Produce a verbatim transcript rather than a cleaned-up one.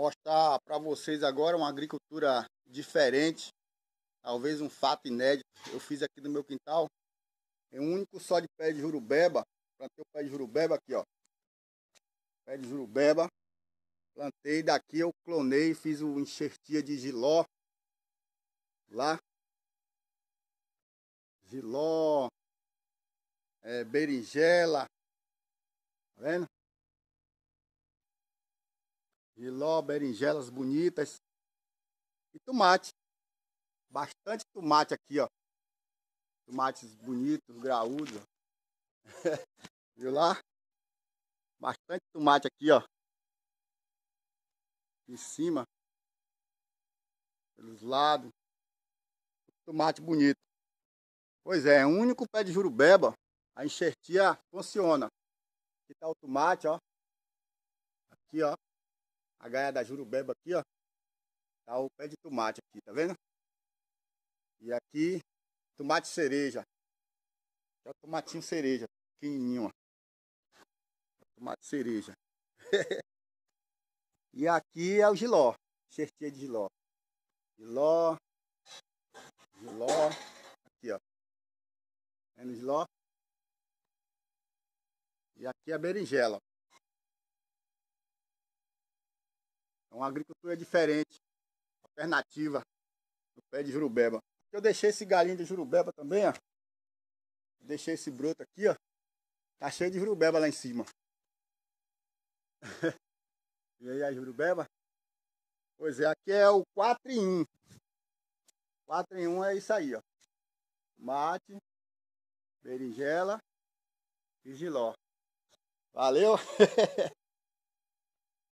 mostrar para vocês agora uma agricultura diferente, talvez um fato inédito. Eu fiz aqui no meu quintal, é um único só de pé de jurubeba. Plantei o pé de jurubeba aqui, ó. Pé de jurubeba. Plantei, daqui eu clonei, fiz o enxertia de jiló. Lá. Jiló. É, berinjela. Tá vendo? Jiló, berinjelas bonitas. E tomate. Bastante tomate aqui, ó. Tomates bonitos, graúdos. Viu lá? Bastante tomate aqui, ó. Em cima. Pelos lados. Tomate bonito. Pois é, um único pé de jurubeba. A enxertia funciona. Aqui tá o tomate, ó. Aqui, ó. A gaia da jurubeba aqui, ó. Tá o pé de tomate aqui, tá vendo? E aqui, tomate cereja. É o tomatinho cereja, pequenininho, ó. Tomate cereja. E aqui é o jiló. Enxertia de jiló. Jiló. Jiló. Aqui, ó. Vendo o jiló? E aqui é a berinjela. É uma agricultura diferente, alternativa, do pé de jurubeba. Eu deixei esse galinho de jurubeba também, ó. Deixei esse broto aqui, ó. Tá cheio de jurubeba lá em cima. E aí a jurubeba? Pois é, aqui é o quatro em um. quatro em um é isso aí, ó. Tomate, berinjela e jiló. Valeu!